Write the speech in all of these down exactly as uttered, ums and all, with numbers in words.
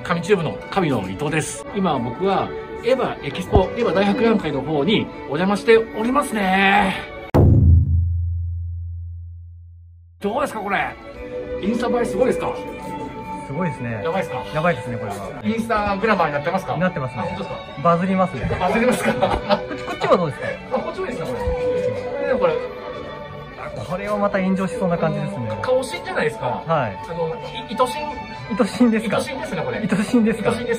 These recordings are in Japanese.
神チューブの神の伊藤です。今僕はエヴァエキスポ、エヴァ大博覧会の方にお邪魔しておりますね。どうですかこれ。インスタ映えすごいですか？ すごいですね。 やばいですか？やばいですね、これは。インスタグラマーになってますか？ なってますね。 あ、本当ですか？ バズりますね。 バズりますか？ こっちはどうですか？ あ、こっちもいいですね、これ。これ。 これはまた炎上しそうな感じですね。 顔しんじゃないですか？はい。あの、いとしん。 いとしんですか？ いとしんですね、これ。 いとしんですか？ いとしんです。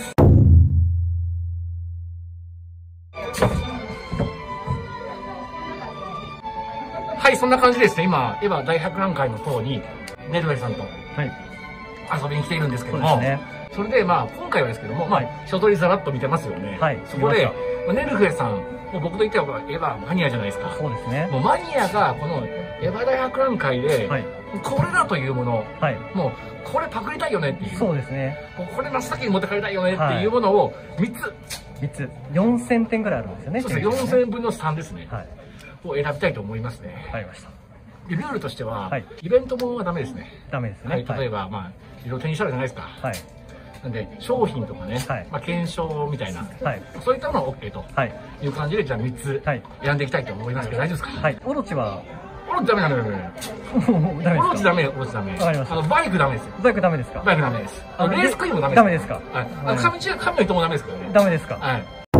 はい、そんな感じですね。今、エヴァ大博覧会の方に、ネルウェイさんと遊びに来ているんですけども、はい、ね、それで、まあ、今回はですけども、まあ、一通りざらっと見てますよね。はい、そこで、まあ、ネルウェイさん、もう僕と言ってはエヴァマニアじゃないですか。そうですね。もうマニアが、このエヴァ大博覧会で、はい、これだというもの、はい、もう、これパクりたいよねっていう。そうですね。これ真っ先に持って帰りたいよねっていうものをみっつ。みっつ。よんせんてんぐらいあるんですよね。そうですね。よんせんぶんのさんですね。はい。を選びたいと思いますね。わかりました。で、ルールとしては、はい、イベントものはダメですね。ダメですね。はい。例えば、まあ、いろいろ手にしたらじゃないですか。はい。なんで、商品とかね、はい、まあ、検証みたいな、はい、そういったのは OK という感じで、じゃあみっつ選んでいきたいと思いますけど、大丈夫ですか？はい。オロチはオロチダメダメダメ。オロチダメ、オロチダメ。わかりました。あの、バイクダメですよ。バイクダメですか？バイクダメです。レースクイーンもダメです。ダメですか？はい。あの、紙中、紙の人もダメですけどね。ダメですか？はい。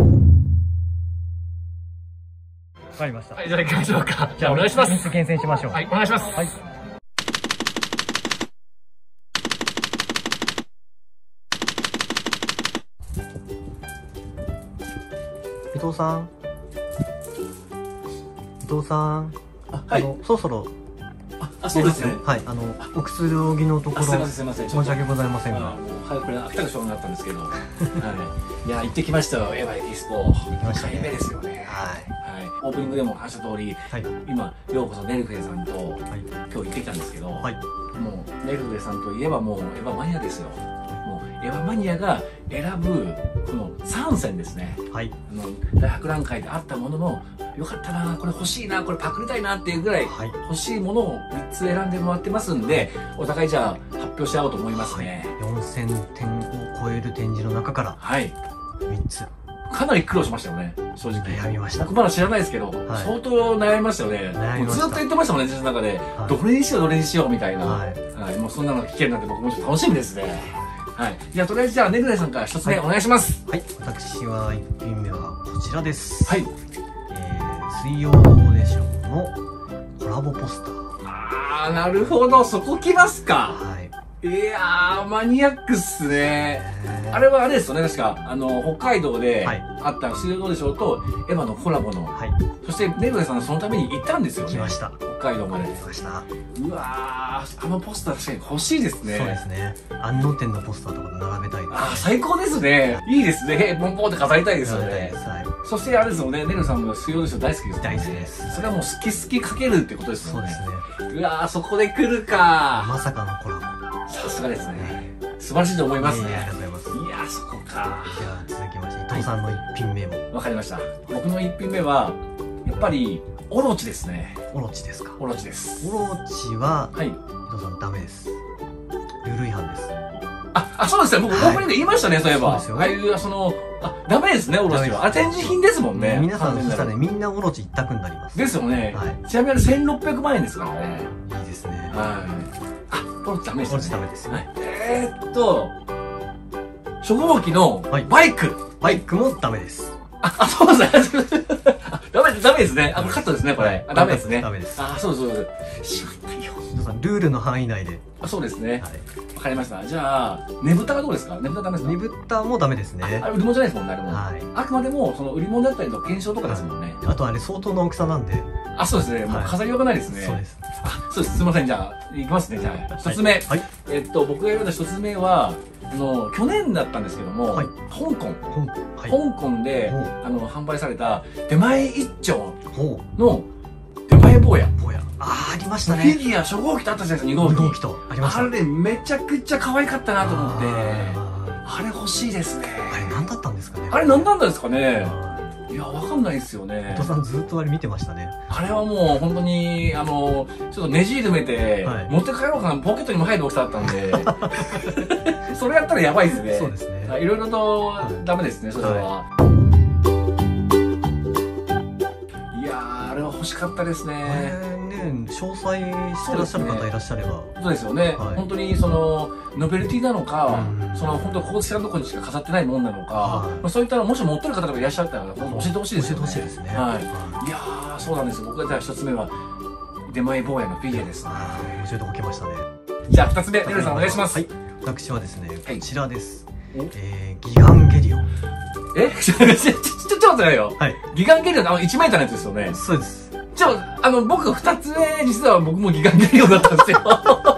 わかりました。はい、じゃあ行きましょうか。じゃあお願いします。みっつ厳選しましょう。はい、お願いします。はい。伊藤さん。伊藤さん。あ、はい。そろそろ。あ、そうですね。はい、あの、おくつろぎのところ。すみません、すみません。申し訳ございませんが。はい、これ、秋田の賞になったんですけど。はい。いや、行ってきましたよ、エヴァエキスポ。行きました。にかいめですよね。はい。オープニングでも話した通り、はい、今、ようこそネルフェさんと、はい、今日行ってきたんですけど、はい、もう、ネルフェさんといえばもう、エヴァマニアですよ。もう、エヴァマニアが選ぶ、このさんせんですね。はい。あの、大博覧会であったものの、よかったな、これ欲しいな、これパクりたいなっていうぐらい、はい、欲しいものをみっつ選んでもらってますんで、お互いじゃあ、発表し合おうと思いますね。はい、よんせんてんを超える展示の中から、はい。みっつ。かなり苦労しましたよね、正直。悩みました。僕まだ知らないですけど、はい、相当悩みましたよね。もうずっと言ってましたもんね、自分の中で。はい、どれにしよう、どれにしよう、みたいな。はい。はい、もうそんなの聞けるなんて僕もちょっと楽しみですね。はい。じゃあ、とりあえずじゃあ、ネルネさんから一つ目お願いします。はい。私はいっぴんめはこちらです。はい。えー、水曜どうでしょうのコラボポスター。あー、なるほど。そこ来ますか。はい。いやー、マニアックっすね。あれはあれですよね、確か。あの、北海道であった水曜どうでしょうと、エヴァのコラボの。はい。そして、ネルネさんはそのために行ったんですよね。来ました。北海道まで。来ました。うわー、あのポスター確かに欲しいですね。そうですね。安納店のポスターとか並べたいです。あー、最高ですね。いいですね。ポンポンって飾りたいですよね。はい。そしてあれですよね、ネルさんも水曜どうでしょう大好きですよね。大好きです。それはもう好き好きかけるってことですよね。そうですね。うわー、そこで来るか。まさかのコラボ。さすがですね。素晴らしいと思いますね。ありがとうございます。いやー、そこか。じゃあ続きまして、伊藤さんの一品目も。わかりました。僕の一品目は、やっぱり、オロチですね。オロチですか。オロチです。オロチは、はい。伊藤さんダメです。ルール違反です。あ、あ、そうですね。僕、オープニングで言いましたね、そういえば。そうですよね。ああいう、その、あ、ダメですね、オロチは。あ、展示品ですもんね。皆さん、そしたらね、みんなオロチ一択になります。ですよね。ちなみにあれせんろっぴゃくまんえんですからね。いいですね。はい。オロチダメですね。オロチダメですね。えーっと、初号機のバイク。バイクもダメです。あ、あ、そうですね。ダメ、ダメですね。あ、カットですね、これ。あ、ダメですね。ダメです。あ、そうです、そうです。しまったよ。ルールの範囲内で。あ、そうですね。はい。わかりました。じゃあ、ねぶたはどうですか？ねぶたダメですか？ねぶたもダメですね。あれ、売り物じゃないですもんね、あれも。はい。あくまでも、その売り物だったりと検証とかですもんね。あとあれ、相当な大きさなんで。あ、そうですね。もう飾りようがないですね。そうです。あ、そうです。すみません。じゃあ、いきますね。じゃあ、一つ目。はい。えっと、僕が選んだ一つ目は、あの、去年だったんですけども、香港。香港で、あの、販売された、出前一丁の、出前坊や。坊や。ああ、ありましたね。フィギュア初号機とあったじゃないですか、に号機。に号機と。ありました。あれ、めちゃくちゃ可愛かったなと思って、あれ欲しいですね。あれ、何だったんですかね。あれ、何だったんですかね。いや、わかんないですよね。伊藤さんずっとあれ見てましたね。あれはもう本当に、あの、ちょっとねじるめて、持って帰ろうかな、ポケットにも入る大きさだったんで。 それやったらやばいですね。 そうですね。 いろいろとダメですね、それは。いやー、あれは欲しかったですね。 詳細してらっしゃる方いらっしゃれば。 そうですよね。本当にそのノベルティなのか、その本当公式さんのところにしか飾ってないもんなのか、そういったのもし持ってる方とかいらっしゃったら教えてほしいですよね。 教えてほしいですね。 はい。いやー、そうなんです。僕がじゃあ一つ目は出前坊やのフィギュアです。 教えておきましたね。 じゃあ二つ目、ねるさんお願いします。 はい。私はですね、こちらです。えー、ギガンゲリオン。 えちょ、ちょ、ちょ、ちょっと待ってよ。はい。ギガンゲリオンってあのいちメーターのやつですよね。 そうです。 ちょ、あの、僕二つ目、実は僕もギガンゲリオンだったんですよ。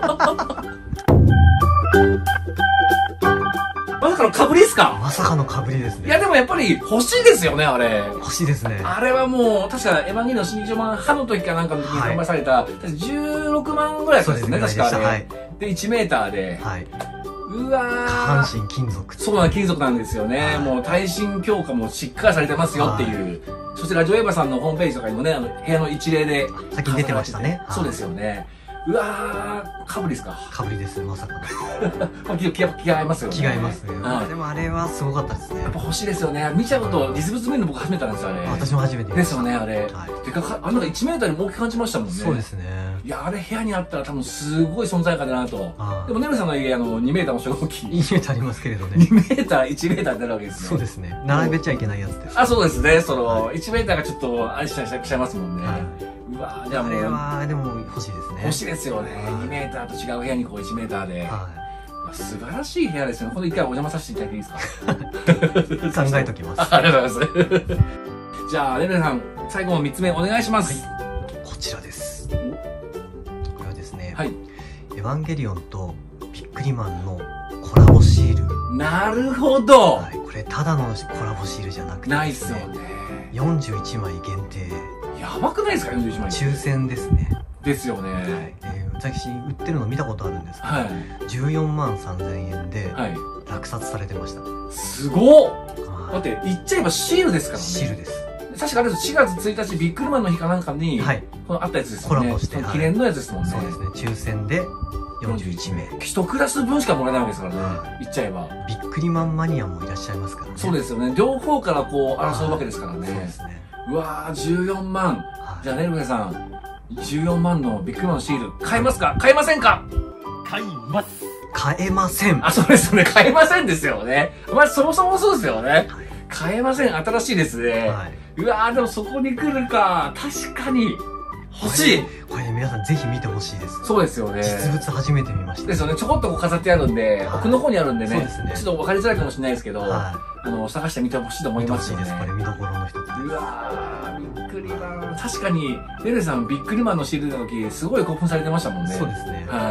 まさかの被りっすか？ まさかの被りですね。 いやでもやっぱり欲しいですよね、あれ。 欲しいですね。 あれはもう、確かエヴァンゲリオン新劇場版歯の時かなんかの時に販売された、じゅうろくまんぐらいだったんですね、確かあれ。で、いちメーターで。はい。うわー。 下半身金属。 そうな金属なんですよね。もう耐震強化もしっかりされてますよっていう。そしてラジオエヴァさんのホームページとかにもね、あの、部屋の一例で。 先に出てましたね。 そうですよね。うわー、かぶりですか？ かぶりです、まさかの。 気が、気が合いますよね。 気が合いますね。でもあれはすごかったですね。 やっぱ欲しいですよね。見ちゃうと、実物見るの僕初めてなんですよ、あれ。 私も初めてですよね、あれ。てか、あのいちメーターにも大きく感じましたもんね。 そうですね。 いや、あれ部屋にあったら多分すごい存在感だなと。でも、ねるさんの家、あの、にメーターの初号機。 にメーターありますけれどね。 にメーター、いちメーターになるわけですね。 そうですね。並べちゃいけないやつです。 あ、そうですね。その、いちメーターがちょっと、あれしちゃいますもんね。うわー、じゃあもう。 あれは、でも欲しいですね。 欲しいですよね。にメーターと違う部屋にこういちメーターで。素晴らしい部屋ですよね。この一回お邪魔させていただいていいですか？ 考えときます。 ありがとうございます。じゃあ、ねるさん、最後のみっつめお願いします。 こちらです。これはですね、 はい。 エヴァンゲリオンとビックリマンのコラボシール。 なるほど。 はい、これただのコラボシールじゃなくて、 ないっすよね。 よんじゅういちまい限定。 やばくないですか？よんじゅういちまい。 抽選ですね。 ですよね。はい。 えー、私売ってるの見たことあるんですけど、はい、じゅうよんまんさんぜんえんで落札されてました。 すごっ。だって言っちゃえばシールですからね。 シールです。 確かあれしがつついたちビックリマンの日かなんかに、はい、このあったやつですよね。 コラボして。 記念のやつですもんね。 そうですね。抽選でよんじゅういちめい。 一クラス分しかもらえないわけですからね。言っちゃえば。 ビックリマンマニアもいらっしゃいますからね。 そうですよね。両方からこう争うわけですからね。 そうですね。 うわー、じゅうよんまん。じゃあねるねさん、じゅうよんまんのビックリマンのシール、買えますか？買えませんか？ 買います。買えません。 あ、そうですよね。買えませんですよね。まあ、そもそもそうですよね。買えません。新しいですね。はい、うわー、でもそこに来るか。確かに。欲しい。 これね、皆さんぜひ見てほしいです。 そうですよね。 実物初めて見ました。 ですよね。ちょこっとこう飾ってあるんで、奥の方にあるんでね。そうですね。ちょっと分かりづらいかもしれないですけど、あの、探してみてほしいと思いますよね。 見てほしいです。これ見どころの一つです。 うわー、ビックリマン。確かに、ねるさん、ビックリマンのシールの時、すごい興奮されてましたもんね。 そうですね。 はい。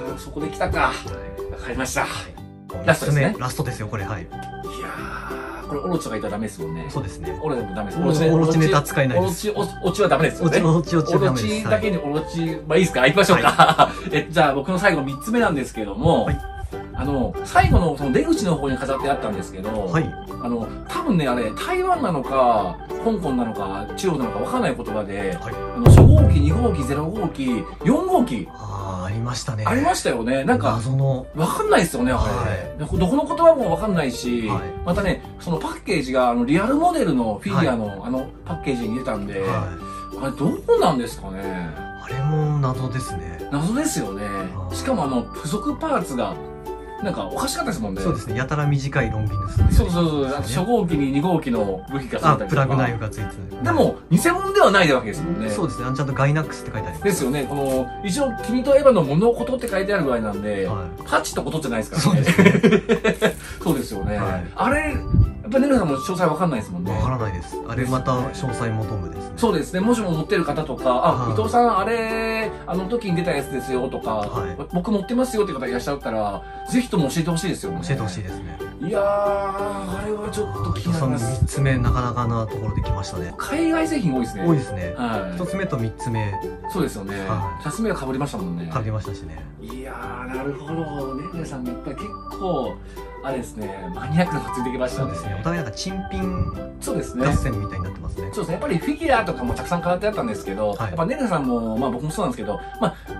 あー、そこで来たか。わかりました。 ラストですね。ラストですよ、これ、はい。いやー、これ、オロチとかいたらダメですもんね。 そうですね。 オロチもダメです。 オロチネタ使えないです。 オロチ、オチはダメですよね。 オロチ、オロチはダメです。 オロチだけにオロチ、まあいいですか？行きましょうか。え、じゃあ僕の最後みっつめなんですけども、あの、最後のその出口の方に飾ってあったんですけど、はい。あの、多分ね、あれ、台湾なのか、香港なのか、中国なのか分かんない言葉で、はい、あの、初号機、に号機、ゼロ号機、よん号機。 ああ、ありましたね。 ありましたよね。なんか、 謎の。 分かんないですよね、あれ。はい、どこの言葉も分かんないし、はい、またね、そのパッケージが、あの、リアルモデルのフィギュアの、はい、あの、パッケージに入れたんで、はい、あれ、どうなんですかね。 あれも謎ですね。 謎ですよね。しかもあの、付属パーツが、なんかおかしかったですもんね。 そうですね。やたら短いロンギヌス。 そうそうそう。初号機にに号機の武器がついたりとか。 プラグナイフがついてる。 でも、偽物ではないわけですもんね。 そうですね。ちゃんとガイナックスって書いてあります。 ですよね。この、一応、君とエヴァの物事って書いてあるぐらいなんで、パチってことじゃないですからね。そうですね。そうですよね。あれ、やっぱねるさんも詳細わかんないですもんね。 わからないです。あれまた詳細求むですね。 そうですね。もしも持ってる方とか、あ、伊藤さん、あれ、あの時に出たやつですよとか、僕持ってますよって方いらっしゃったら、ぜひとも教えてほしいですよね。 教えてほしいですね。 いやー、あれはちょっと気になります。 みっつめ、なかなかなところで来ましたね。 海外製品多いですね。 多いですね。はい。ひとつめとみっつめ。 そうですよね。ふたつめは被りましたもんね。 被りましたしね。 いやー、なるほど。ねるねさんもやっぱり結構、あれですね、マニアックなのがついてきましたね。 そうですね。お互いなんか珍品そうですね。 合戦みたいになってますね。 そうですね。やっぱりフィギュアとかもたくさん飾ってあったんですけど、やっぱねるさんも、まあ僕もそうなんですけど、まあ、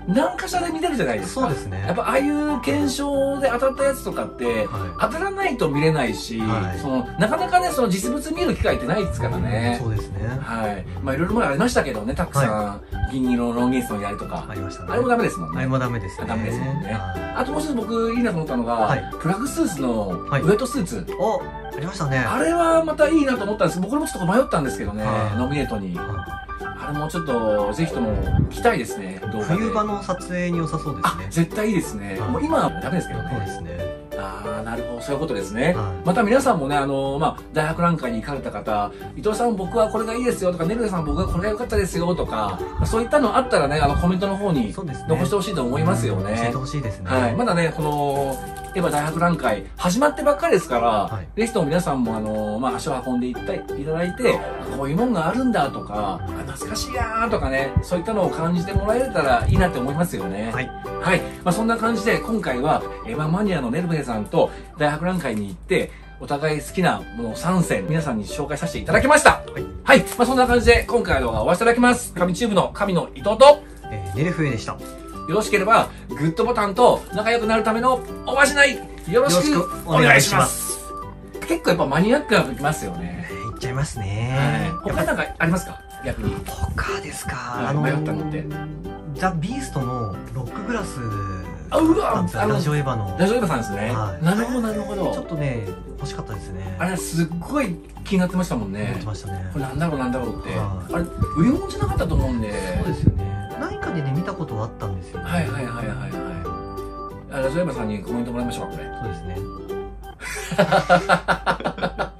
何かしらで見れるじゃないですか。 そうですね。 やっぱああいう検証で当たったやつとかって、当たらないと見れないし、そのなかなかね、その実物見る機会ってないですからね。 そうですね。 はい。まあいろいろもありましたけどね、たくさん。銀色のロンギンスのやりとか。 ありましたね。 あれもダメですもんね。 あれもダメですね。 ダメですもんね。あともう一つ僕いいなと思ったのが、プラグスーツのウェットスーツ。 お、ありましたね。 あれはまたいいなと思ったんです。僕もちょっと迷ったんですけどね、ノミネートに。あれもちょっとぜひとも来たいですね。 冬場の撮影に良さそうですね。 絶対いいですね。もう今はダメですけどね。 そうですね。 ああ、なるほど、そういうことですね。また皆さんもね、あの、まあ、大博覧会に行かれた方、伊藤さん僕はこれがいいですよとか、ねるねさん僕はこれが良かったですよとか、そういったのあったらね、あの、コメントの方に残してほしいと思いますよね。 教えてほしいですね。 はい。まだね、この、エヴァ大博覧会始まってばっかりですから、ぜひとも皆さんもあの、まあ、足を運んでいったいただいて、こういうもんがあるんだとか、懐かしいやーとかね、そういったのを感じてもらえたらいいなって思いますよね。はい。はい。まあ、そんな感じで、今回は、エヴァマニアのねるねさんと大博覧会に行って、お互い好きなものさんせん、皆さんに紹介させていただきました。はい。はい。まあ、そんな感じで、今回の動画を終わらせていただきます。神チューブの神の伊藤と、 えー、ねるふえでした。 よろしければ、グッドボタンと仲良くなるためのおまじない、よろしくお願いします。結構やっぱマニアックなのいきますよね。 いっちゃいますね。 他なんかありますか逆に。 他ですか。 あの、迷ったのって。 ザ・ビーストのロックグラス。 あ、うわラジオエヴァの。 ラジオエヴァさんですね。なるほど、なるほど。 ちょっとね、欲しかったですね。 あれ、すっごい気になってましたもんね。 思ってましたね。 これなんだろう、なんだろうって。あれ、売り物じゃなかったと思うんで。 そうですよね。何かでね、見たことはあったんですよ。 はいはいはいはいはい。ラジオエヴァさんにコメントもらいましょうか、これ。 そうですね。